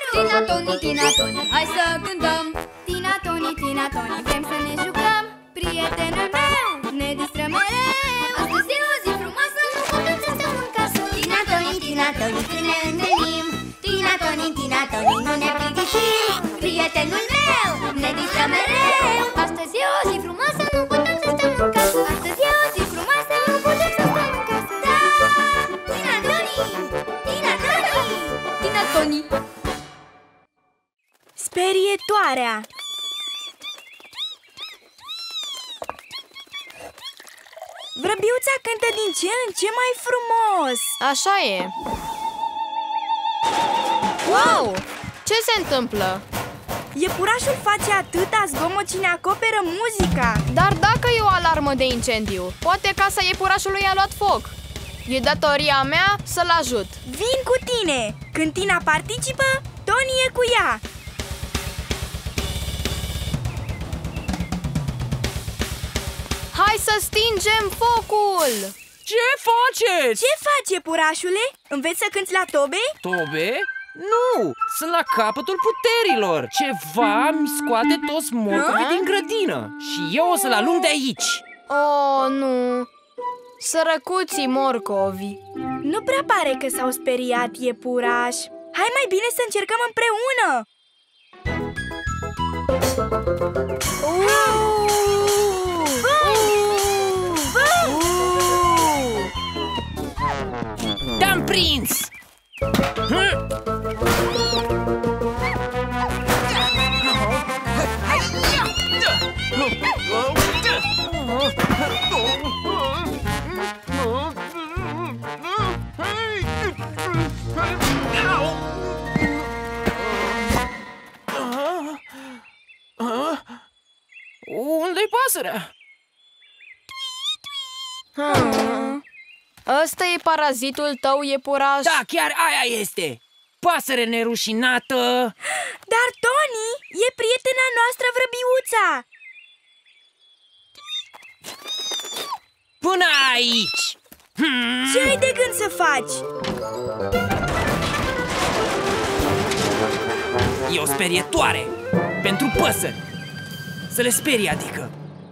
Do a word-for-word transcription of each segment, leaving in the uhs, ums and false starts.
Tina, Toni, Tina, Toni, hai să cântăm. Tina, Toni, Tina, Toni, vrem să ne jucăm. Prietenul meu, ne distrăm mereu. Astăzi e o zi frumoasă, nu putem să stăm în casă. Tina, Toni, Tina, Toni, când ne întâlnim. Tina, Toni, Tina, Toni, nu ne plictisim. Prietenul meu, ne distrăm mereu. Astăzi e o zi frumoasă, nu putem să stăm în casă. Astăzi e o zi frumoasă, nu putem să stăm în casă. Da! Tina, Toni! Tina, Toni! Tina, Toni! Sperietoarea. Vrăbiuța cântă din ce în ce mai frumos. Așa e. Wow! Ce se întâmplă? Iepurașul face atâta zgomot și ne acoperă muzica. Dar dacă e o alarmă de incendiu, poate casa iepurașului a luat foc. E datoria mea să-l ajut. Vin cu tine! Când Tina participă, Toni e cu ea. Hai să stingem focul! Ce faceți? Ce faci, iepurașule? Înveți să cânti la tobe? Tobe? Nu! Sunt la capătul puterilor. Ceva mi scoate toți morcovii din grădină și eu o să-l alung de aici. Oh, nu! Sărăcuții morcovi. Nu prea pare că s-au speriat, iepuraș. Hai mai bine să încercăm împreună. Te-am prins! Unde-i pasărea? Hmm. Ăsta e parazitul tău, iepuraș? Da, chiar aia este! Pasăre nerușinată! Dar Toni e prietena noastră, vrăbiuța! Până aici! Hmm. Ce ai de gând să faci? E o sperietoare! Pentru păsări! Să le sperie, adică!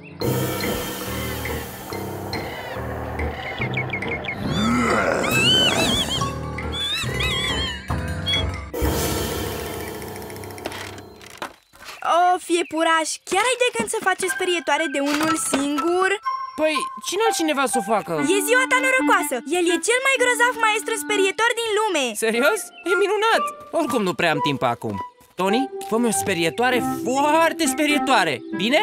Of, iepuraș, chiar ai de gând să faci o sperietoare de unul singur? Păi, cine altcineva să o facă? E ziua ta norocoasă! El e cel mai grozav maestru sperietor din lume! Serios? E minunat! Oricum nu prea am timp acum. Toni, fă-mi o sperietoare foarte sperietoare, bine?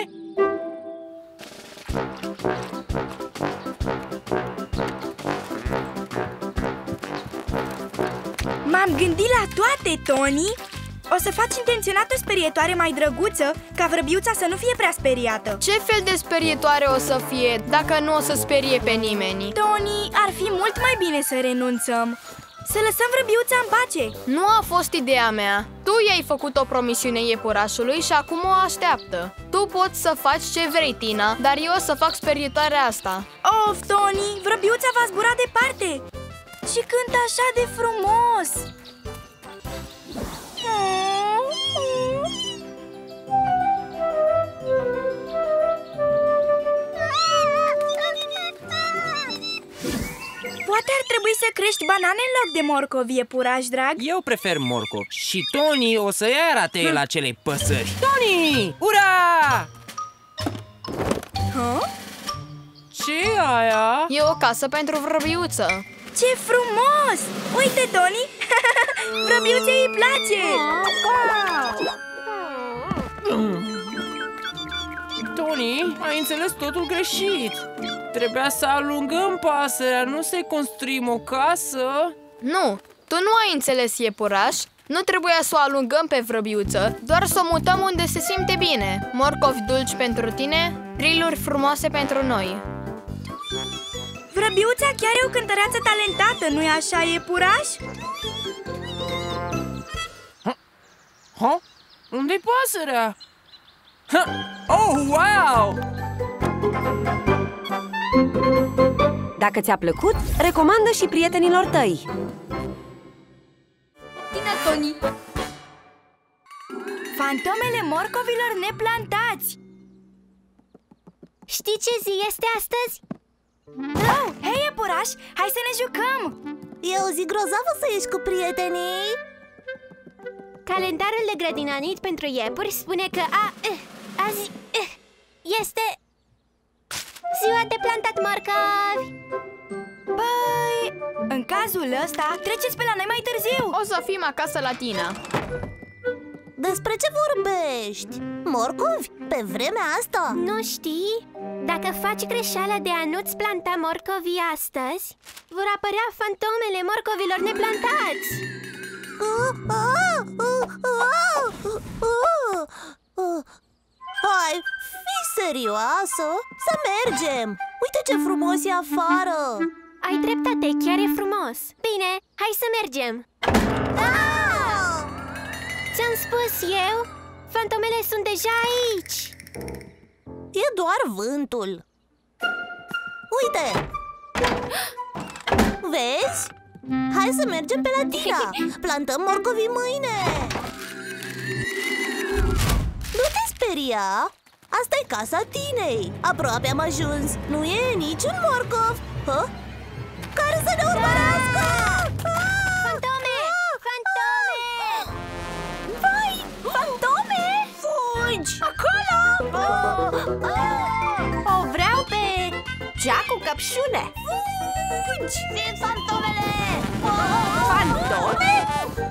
M-am gândit la toate, Toni! O să faci intenționat o sperietoare mai drăguță, ca vrăbiuța să nu fie prea speriată. Ce fel de sperietoare o să fie, dacă nu o să sperie pe nimeni? Toni, ar fi mult mai bine să renunțăm. Să lăsăm vrăbiuța în pace. Nu a fost ideea mea. Tu i-ai făcut o promisiune iepurașului și acum o așteaptă. Tu poți să faci ce vrei, Tina, dar eu o să fac sperietoarea asta. Of, Toni, vrăbiuța va zbura departe și cântă așa de frumos. Poate ar trebui să crești banane în loc de morcovi, iepuraș drag. Eu prefer morcov și Toni o să-i arate el acelei păsări. Toni! Ura! Huh? Ce e aia? E o casă pentru vrăbiuță. Ce frumos! Uite, Toni! Vrăbiuței îi place! Toni, ai înțeles totul greșit. Trebuia să alungăm pasărea, nu să-i construim o casă. Nu, tu nu ai înțeles, iepuraș. Nu trebuia să o alungăm pe vrăbiuță, doar să o mutăm unde se simte bine. Morcovi dulci pentru tine, griluri frumoase pentru noi. Vrăbiuța chiar e o cântăreață talentată, nu-i așa, iepuraș? Ha? Ha? Unde-i pasărea? Ha? Oh, wow! Dacă ți-a plăcut, recomandă și prietenilor tăi. Tina, Toni! Fantomele morcovilor neplantați! Știi ce zi este astăzi? Oh, hei, iepuraș, hai să ne jucăm! E o zi grozavă să ieși cu prietenii. Calendarul de grădinărit pentru iepuri spune că a, uh, azi uh, este ziua de plantat morcovi. Păi, în cazul ăsta, treceți pe la noi mai târziu! O să fim acasă la Tina. Despre ce vorbești? Morcovi? Pe vremea asta? Nu știi? Dacă faci greșeala de a nu-ți planta morcovii astăzi, vor apărea fantomele morcovilor neplantați. Hai, fii serioasă! Să mergem! Uite ce frumos e afară! Ai dreptate, chiar e frumos. Bine, hai să mergem. Ți-am spus eu, fantomele sunt deja aici. E doar vântul. Uite! Vezi? Hai să mergem pe la Tina. Plantăm morcovii mâine. Nu te speria. Asta e casa Tinei. Aproape am ajuns. Nu e niciun morcov. Hă? Care să ne urmărească? Fantome! Fantome! Vai! Fantome! Fugi! Acolo! O vreau pe Cea cu căpșune! Fugi! Sunt fantomele! Fantome?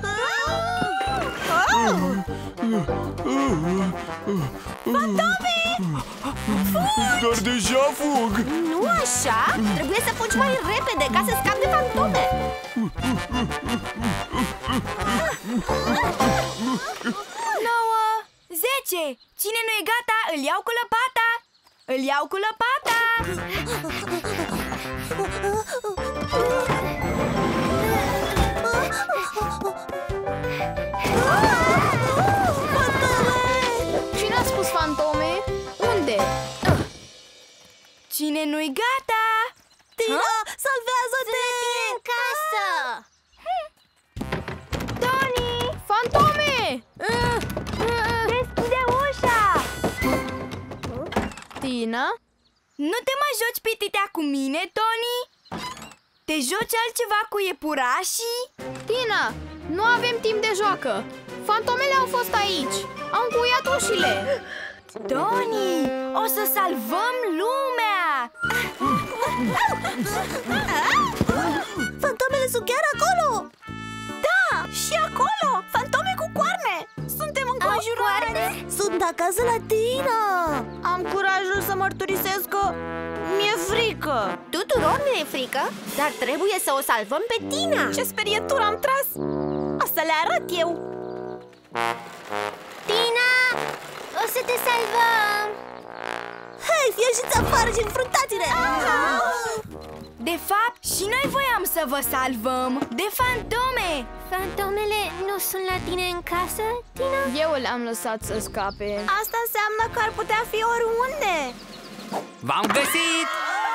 Fantome! Dar deja fug! Nu așa! Trebuie să fugi mai repede ca să scapi de fantome! Nouă, zece. Cine nu e gata, îl iau cu lăpata. Îl iau cu lăpata. Cine a spus fantome? Unde? Cine nu-i gata? Tina, salvează-te! în casă! Tony! Fantome! Deschide ușa! Tina? Nu te mai joci pititea cu mine, Tony? Te joci altceva cu iepurașii? Tina, nu avem timp de joacă. Fantomele au fost aici. Au încuiat ușile. Tony, o să salvăm lumea! Fantomele sunt chiar acolo! Da, și acolo! Fantome cu coarne! Suntem înconjurate! Sunt acasă la Tina! Am curajul să mărturisesc că mi-e frică! Tuturor ne e frică, dar trebuie să o salvăm pe Tina! Ce sperietură am tras! O să le arăt eu! Tina, o să te salvăm! Hei, ieșiți afară și înfruntați-ne! De fapt, și noi voiam să vă salvăm de fantome! Fantomele nu sunt la tine în casă, Tina? Eu le-am lăsat să scape. Asta înseamnă că ar putea fi oriunde! V-am găsit!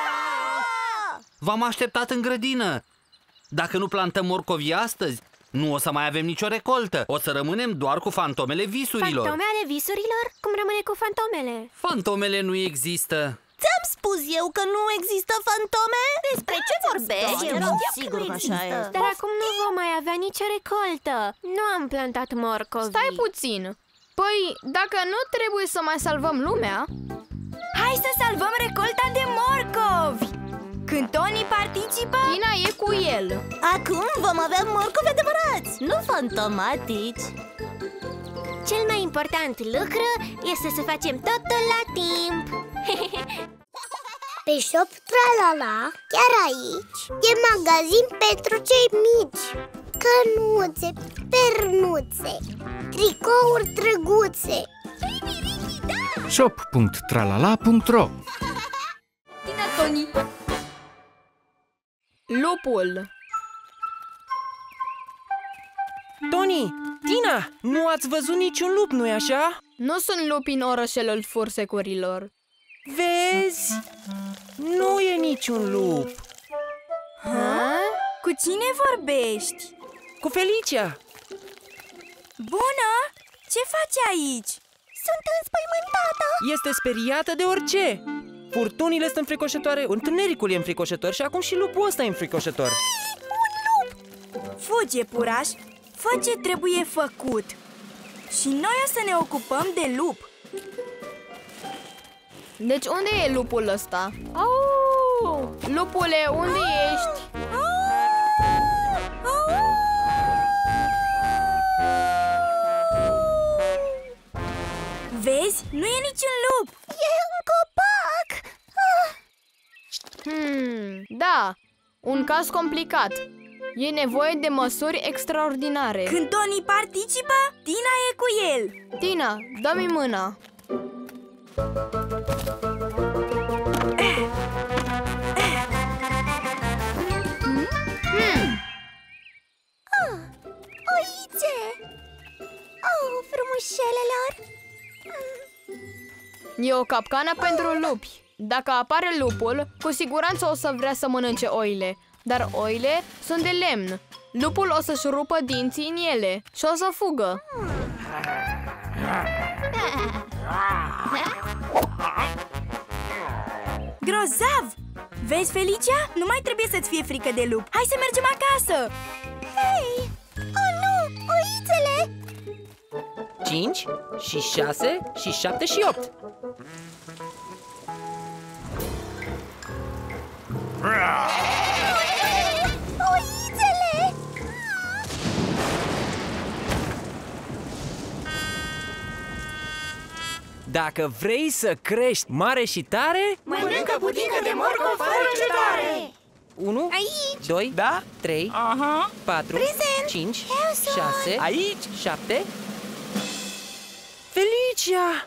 V-am așteptat în grădină. Dacă nu plantăm morcovii astăzi, nu o să mai avem nicio recoltă. O să rămânem doar cu fantomele visurilor. Fantome ale visurilor? Cum rămâne cu fantomele? Fantomele nu există. Ți-am spus eu că nu există fantome? Despre ce vorbești? Eram sigur că așa e. Dar acum nu vom mai avea nicio recoltă. Nu am plantat morcovi. Stai puțin. Păi, dacă nu trebuie să mai salvăm lumea, Hai să salvăm recolta de morcovi! Când Tony participă, Tina e cu el. Acum vom avea morcovi adevărați, nu fantomatici. Cel mai important lucru este să facem totul la timp. Pe Shop Tralala, chiar aici, e magazin pentru cei mici. Cănuțe, pernuțe, tricouri drăguțe. shop punct tralala punct ro Tina, Tony! Lupul. Tony, Tina, nu ați văzut niciun lup, nu-i așa? Nu sunt lupi în orășelul fursecurilor. Vezi? Nu e niciun lup. Ha? Cu cine vorbești? Cu Felicia. Bună! Ce faci aici? Sunt înspăimântată. Este speriată de orice. Furtunile sunt înfricoșătoare, întunericul e înfricoșător și acum și lupul ăsta e înfricoșător. Fugi, iepuraș, fă ce trebuie făcut. Și noi o să ne ocupăm de lup. Deci unde e lupul ăsta? Au! Lupule, unde ești? Vezi? Nu e niciun lup. E un copac. Ah. Hmm, da, un caz complicat. E nevoie de măsuri extraordinare. Când Tony participă, Tina e cu el. Tina, dă-mi mâna. Hmm. Ah, oițe! Oh, frumușelelor! E o capcană pentru lupi. Dacă apare lupul, cu siguranță o să vrea să mănânce oile. Dar oile sunt de lemn. Lupul o să-și rupă dinții în ele și o să fugă. Grozav! Vezi, Felicia? Nu mai trebuie să-ți fie frică de lup. Hai să mergem acasă! Hei! Oh, nu! Oițele! Cinci și șase și șapte și opt. Oițele! Dacă vrei să crești mare și tare, Mănâncă putică de morcov fără încetare! unu, Aici! doi, Da? trei, Aha. patru, Prezent. cinci, Eu sunt. șase, Aici. șapte. Felicia!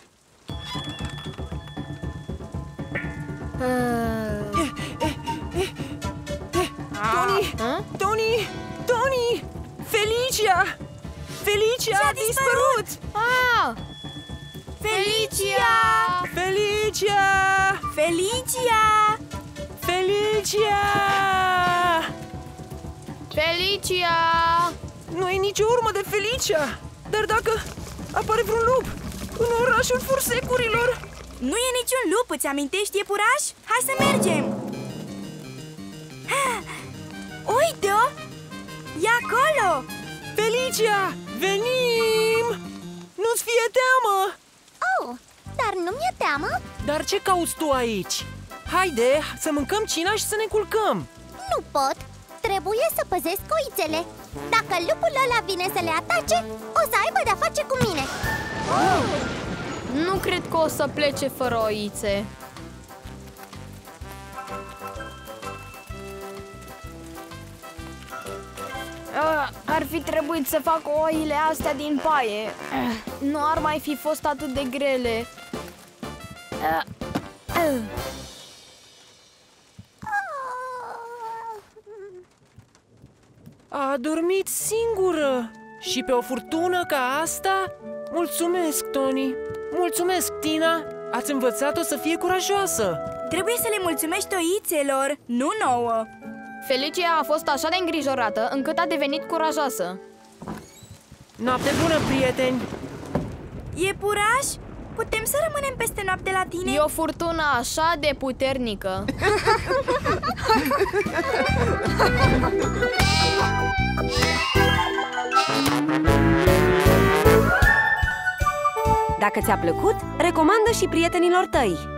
Tony! Hă? Tony! Tony! Felicia! Felicia a dispărut! Ah! Felicia! Felicia! Felicia! Felicia! Felicia! Nu e nicio urmă de Felicia! Dar dacă apare vreun lup în orașul fursecurilor... Nu e niciun lup, îți amintești, iepuraș? Hai să mergem! Ha! Uite-o! E acolo! Felicia! Venim! Nu-ți fie teamă! Oh, dar nu mi-e teamă? Dar ce cauți tu aici? Haide să mâncăm cina și să ne culcăm! Nu pot! Trebuie să păzesc oițele. Dacă lupul ăla vine să le atace, o să aibă de-a face cu mine. Nu cred că o să plece fără oițe. Ah, ar fi trebuit să fac oile astea din paie. Ah, nu ar mai fi fost atât de grele. Ah, ah. A dormit singură! Și pe o furtună ca asta? Mulțumesc, Tony! Mulțumesc, Tina! Ați învățat-o să fie curajoasă! Trebuie să le mulțumești oițelor, nu nouă. Felicia a fost așa de îngrijorată încât a devenit curajoasă. Noapte bună, prieteni! Iepuraș, putem să rămânem peste noapte la tine? E o furtună așa de puternică. Dacă ți-a plăcut, recomandă și prietenilor tăi.